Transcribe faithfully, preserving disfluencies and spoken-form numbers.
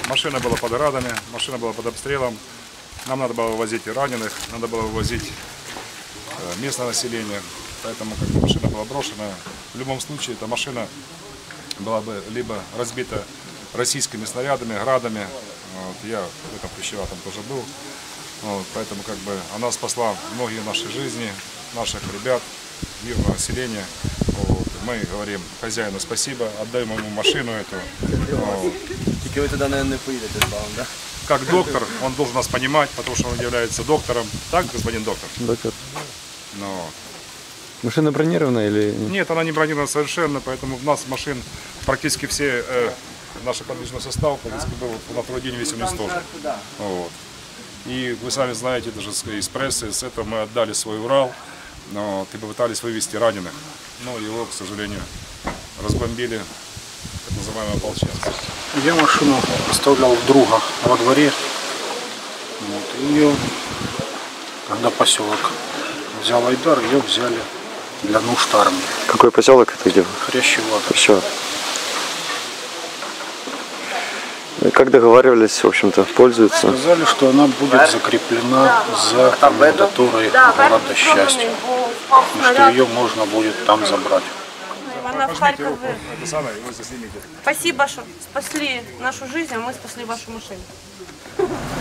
Машина была под градами, машина была под обстрелом. Нам надо было вывозить и раненых, надо было вывозить местное население. Поэтому как бы, машина была брошена. В любом случае эта машина была бы либо разбита российскими снарядами, градами. Вот, я в этом Плещева-там тоже был. Вот, поэтому как бы она спасла многие наши жизни, наших ребят, мирного населения. Вот, мы говорим хозяину спасибо, отдаем ему машину эту. Вот. Только вы туда, наверное, не поедете, да? Как доктор, он должен нас понимать, потому что он является доктором. Так, господин доктор? Доктор. Ну, Машина бронирована или... нет, она не бронирована совершенно, поэтому у нас машин практически все, э, наш подвижный состав практически был на второй день весь уничтожен. Вот. И вы сами знаете, даже из прессы, с этого мы отдали свой Урал, но и попытались вывести раненых. Но его, к сожалению, разбомбили так называемые ополченцы. Я машину оставлял у друга во дворе. Вот, ее, когда поселок взял Айдар, ее взяли для нужд армии. Какой поселок это где? Хрящеватый. Хрящеватый. Как договаривались, в общем-то, пользуются? Сказали, что она будет закреплена за кандидатурой города Счастья. И что ее можно будет там забрать. Она в Харькове. Спасибо, что спасли нашу жизнь, а мы спасли вашу машину.